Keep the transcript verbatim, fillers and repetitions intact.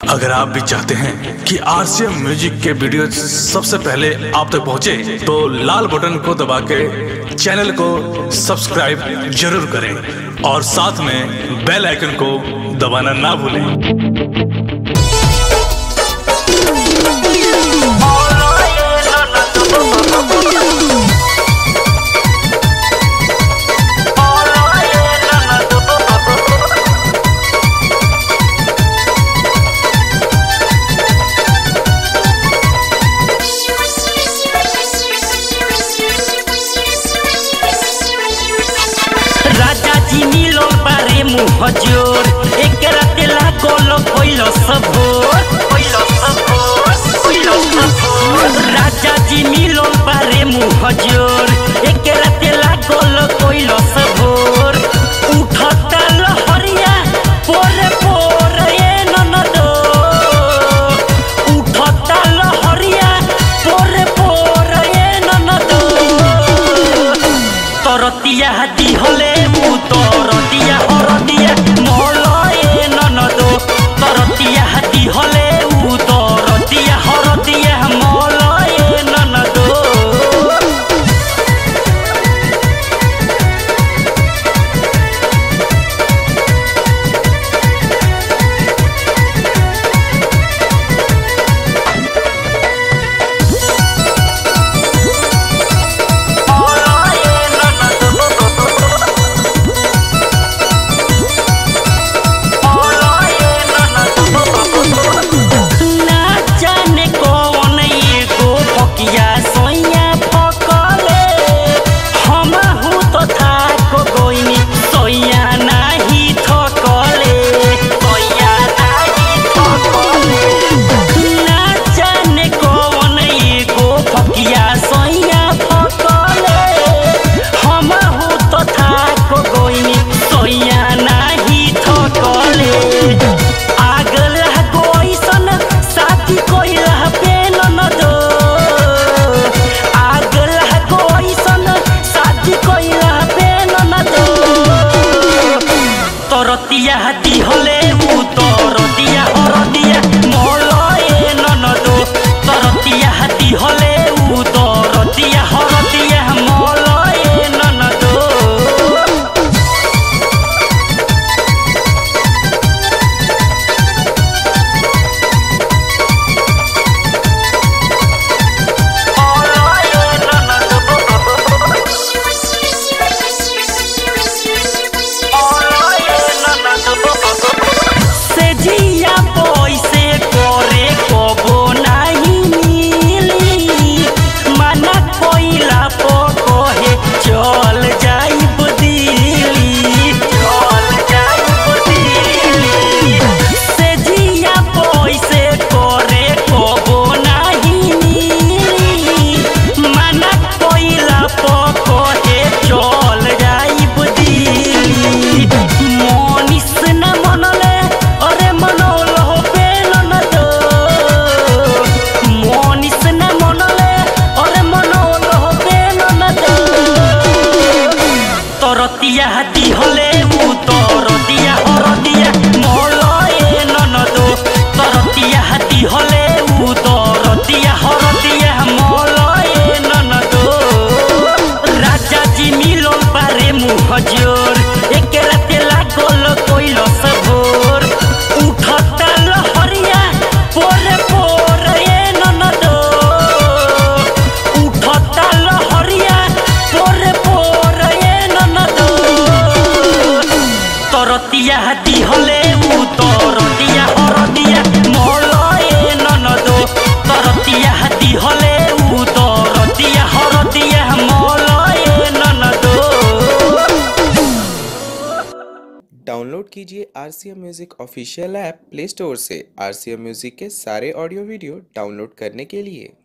अगर आप भी चाहते हैं कि आरसीएम म्यूजिक के वीडियो सबसे पहले आप तक पहुंचे, तो लाल बटन को दबा के चैनल को सब्सक्राइब जरूर करें और साथ में बेल आइकन को दबाना ना भूलें। हजूर एक राते लागोलो कोइलो सबोर कोइलो सबोर कोइलो सबोर राजा जी मिलो बारे मु हजूर एक राते लागोलो कोइलो सबोर उठता लहरिया पोरे पोरे ये ननदो उठता लहरिया पोरे पोरे ये ननदो तरतिया हाथी होले मु तरतिया हरदिया मोलए ननदो तरतिया हाथी होले उ तरतिया हरदिया मोलए ननदो तरतिया हाथी होले उ तरतिया हरदिया मोलए ननदो तरतिया हाथी होले उ तरतिया हरदिया मोलए ननदो तरतिया हाथी होले उ तरतिया हरदिया मोलए ननदो तरतिया हाथी होले उ तरतिया हरदिया मोलए ननदो राजा जी मिलो बारे मु हजूर एक राते लागोल कोइलो सबोर उठता लहरिया पोरे पोरे ये ननदो उठता लहरिया पोरे पोरे तरतिया हाथी होले उ तरतिया हरदिया मोलए ननदो तरतिया हाथी होले उ तरतिया हरदिया मोलए ननदो। डाउनलोड कीजिए RCM music official app play store से आरसीएम म्यूजिक के सारे ऑडियो वीडियो डाउनलोड करने के लिए।